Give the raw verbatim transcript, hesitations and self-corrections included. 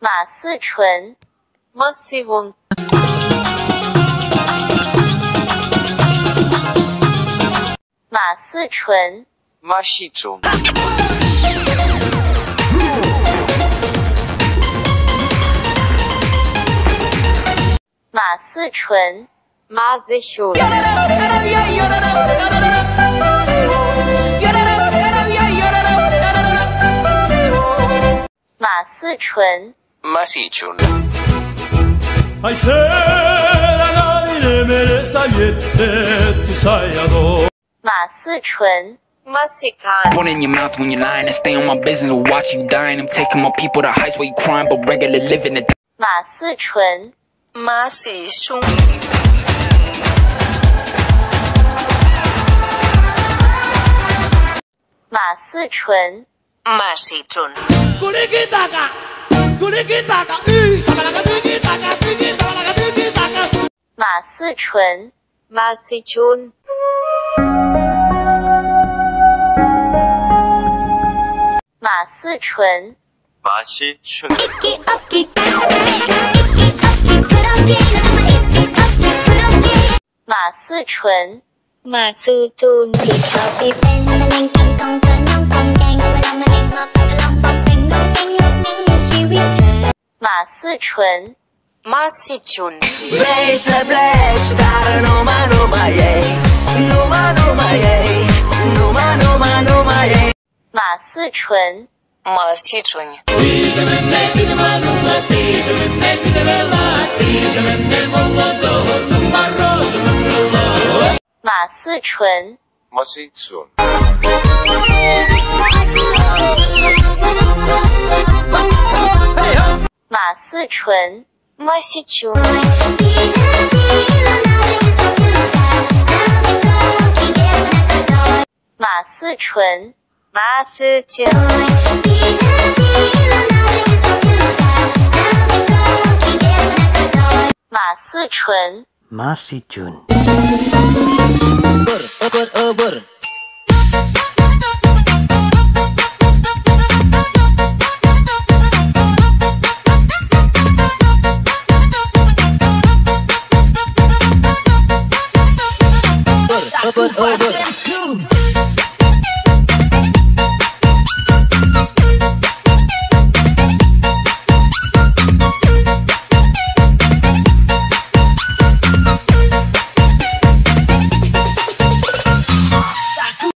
马思纯， 马思文， 马思纯， 马思纯， 马思纯， 马思纯， 马思纯， 马思纯。 Ay sera ne meresa yette tu sayado 马思纯， 马思康， Put in your mouth when you're lying and stay on my business or watch you dying. I'm taking my people to heights where you crying, but regular living it. 马思纯， 马思纯， 马思纯， 马思纯， Kulikitaka Kulikitaka Ü Sabalaka Tikitaka Tikitaka Tikitaka 马思纯， 马思纯， 马思纯， 马思纯。 马思纯， 马思纯， 马思纯， 马思纯， Blaze a blaze, 다른 오마 노마예, 노마 노마예, 노마 노마 노마예. 马思纯， 马思纯， 马思纯， 马思纯。 马思纯， 马思纯， 马思纯， 马思纯， 马思纯， Massichun. Over, over, over.